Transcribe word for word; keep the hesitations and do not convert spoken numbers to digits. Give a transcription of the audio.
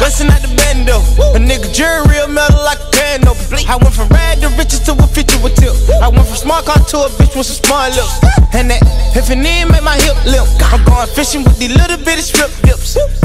bustin' out the bando. A nigga jury real metal like a piano. I went from rad to riches to a feature with tip. I went from smart car to a bitch with some smart lips. And that if an knee make my hip limp. I'm going fishing with these little bitty strip dips.